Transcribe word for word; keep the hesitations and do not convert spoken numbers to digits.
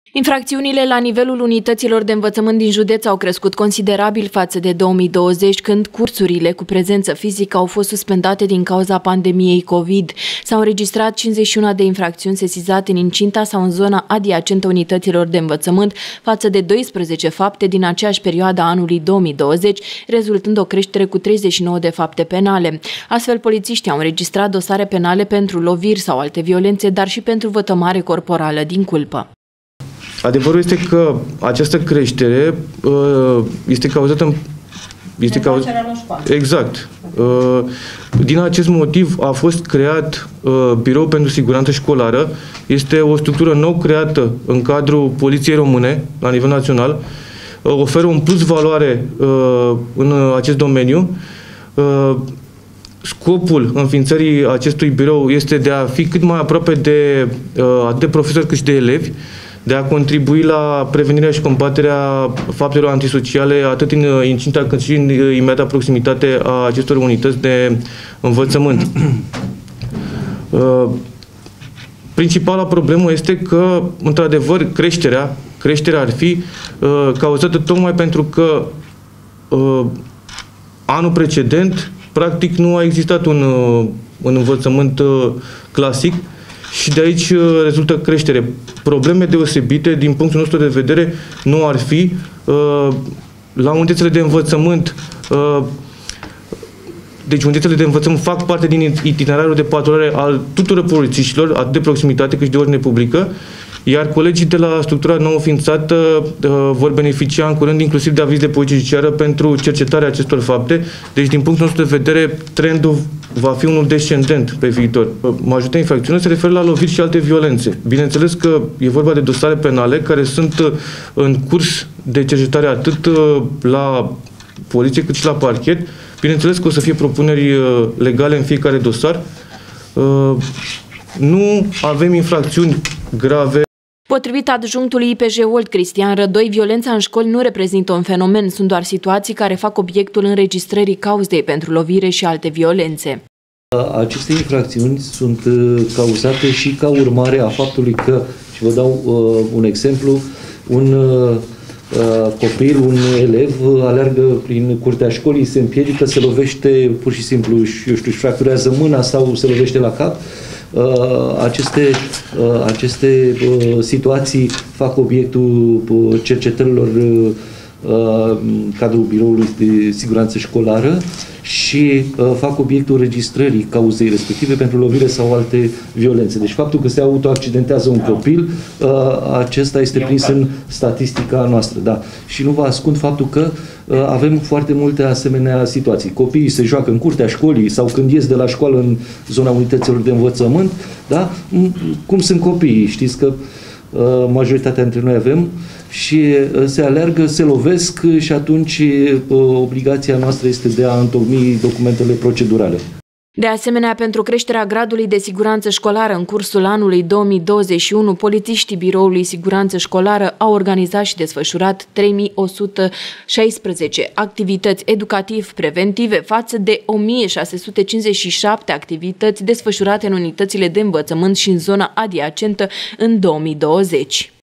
Infracțiunile la nivelul unităților de învățământ din județ au crescut considerabil față de două mii douăzeci, când cursurile cu prezență fizică au fost suspendate din cauza pandemiei COVID. S-au înregistrat cincizeci și unu de infracțiuni sesizate în incinta sau în zona adiacentă unităților de învățământ, față de doisprezece fapte din aceeași perioadă a anului două mii douăzeci, rezultând o creștere cu treizeci și nouă de fapte penale. Astfel, polițiștii au înregistrat dosare penale pentru loviri sau alte violențe, dar și pentru vătămare corporală din culpă. Adevărul este că această creștere este cauzată este cauzată exact. Din acest motiv a fost creat Biroul pentru Siguranță Școlară. Este o structură nou creată în cadrul Poliției Române la nivel național. Oferă un plus valoare în acest domeniu. Scopul înființării acestui birou este de a fi cât mai aproape de atât de profesori cât și de elevi, de a contribui la prevenirea și combaterea faptelor antisociale atât în incinta cât și în imediata proximitate a acestor unități de învățământ. Principala problemă este că, într-adevăr, creșterea, creșterea ar fi cauzată tocmai pentru că anul precedent, practic, nu a existat un, un învățământ clasic, și de aici rezultă creștere. Probleme deosebite, din punctul nostru de vedere, nu ar fi la unitățile de învățământ. Deci unitățile de învățământ fac parte din itinerarul de patrulare al tuturor polițiștilor, atât de proximitate cât și de ordine publică, iar colegii de la structura nou înființată vor beneficia în curând inclusiv de aviz de poliție judiciară pentru cercetarea acestor fapte. Deci, din punctul nostru de vedere, trendul va fi unul descendent pe viitor. Majoritatea infracțiunilor se referă la loviri și alte violențe. Bineînțeles că e vorba de dosare penale care sunt în curs de cercetare atât la poliție cât și la parchet. Bineînțeles că o să fie propuneri legale în fiecare dosar. Nu avem infracțiuni grave. Potrivit adjunctului I P J Olt, Cristian Rădoi, violența în școli nu reprezintă un fenomen, sunt doar situații care fac obiectul înregistrării cauzei pentru lovire și alte violențe. Aceste infracțiuni sunt cauzate și ca urmare a faptului că, și vă dau uh, un exemplu, un uh, copil, un elev aleargă prin curtea școlii, se împiedică, se lovește pur și simplu, eu știu, își fracturează mâna sau se lovește la cap. Aceste, aceste situații fac obiectul cercetărilor în cadrul Biroului de Siguranță Școlară și fac obiectul registrării cauzei respective pentru lovire sau alte violențe. Deci faptul că se autoaccidentează un copil, acesta este prins în statistica noastră. Da. Și nu vă ascund faptul că avem foarte multe asemenea situații. Copiii se joacă în curtea școlii sau când ies de la școală în zona unităților de învățământ. Da? Cum sunt copiii? Știți că majoritatea dintre noi avem și se aleargă, se lovesc și atunci obligația noastră este de a întocmi documentele procedurale. De asemenea, pentru creșterea gradului de siguranță școlară în cursul anului două mii douăzeci și unu, polițiștii Biroului Siguranță Școlară au organizat și desfășurat trei mii o sută șaisprezece activități educativ-preventive față de o mie șase sute cincizeci și șapte activități desfășurate în unitățile de învățământ și în zona adiacentă în două mii douăzeci.